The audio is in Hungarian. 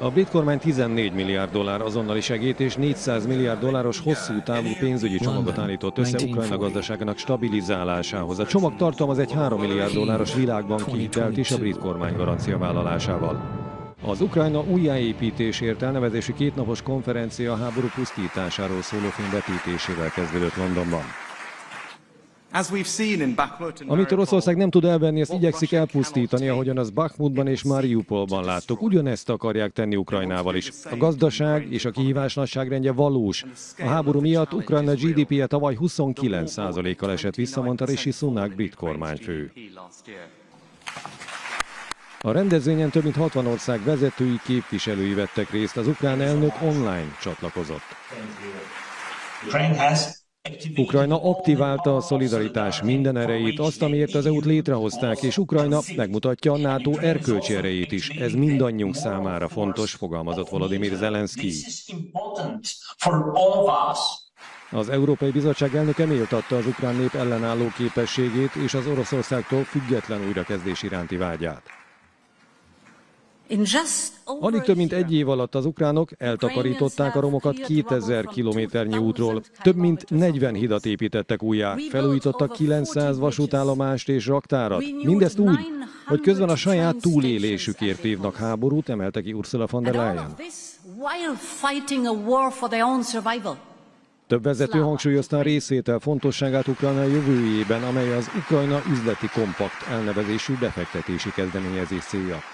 A brit kormány 14 milliárd dollár azonnali segélyt és 400 milliárd dolláros hosszú távú pénzügyi csomagot állított össze Ukrajna gazdaságának stabilizálásához. A csomag tartalmaz egy 3 milliárd dolláros világbanki hitelt is a brit kormány garancia vállalásával. Az Ukrajna újjáépítésért elnevezésű kétnapos konferencia a háború pusztításáról szóló film vetítésével kezdődött Londonban. Amit Oroszország nem tud elvenni, azt igyekszik elpusztítani, ahogyan az Bakhmutban és Mariupolban láttuk. Ugyanezt akarják tenni Ukrajnával is. A gazdaság és a kihívás nagyságrendje valós. A háború miatt Ukrajna GDP-je tavaly 29%-kal esett vissza, mondta Rishi Sunak brit kormányfő. A rendezvényen több mint 60 ország vezetői, képviselői vettek részt, az ukrán elnök online csatlakozott. Ukrajna aktiválta a szolidaritás minden erejét, azt, amiért az EU-t létrehozták, és Ukrajna megmutatja a NATO erkölcsi erejét is. Ez mindannyiunk számára fontos, fogalmazott Volodymyr Zelenszky. Az Európai Bizottság elnöke méltatta az ukrán nép ellenálló képességét és az Oroszországtól független újrakezdés iránti vágyát. Alig több mint egy év alatt az ukránok eltakarították a romokat 2000 kilométernyi útról. Több mint 40 hidat építettek újjá, felújítottak 900 vasútállomást és raktárat. Mindezt úgy, hogy közben a saját túlélésükért vívnak háborút, emelte ki Ursula von der Leyen. Több vezető hangsúlyozta a részvétel fontosságát Ukrajna jövőjében, amely az Ukrajna üzleti kompakt elnevezésű befektetési kezdeményezés célja.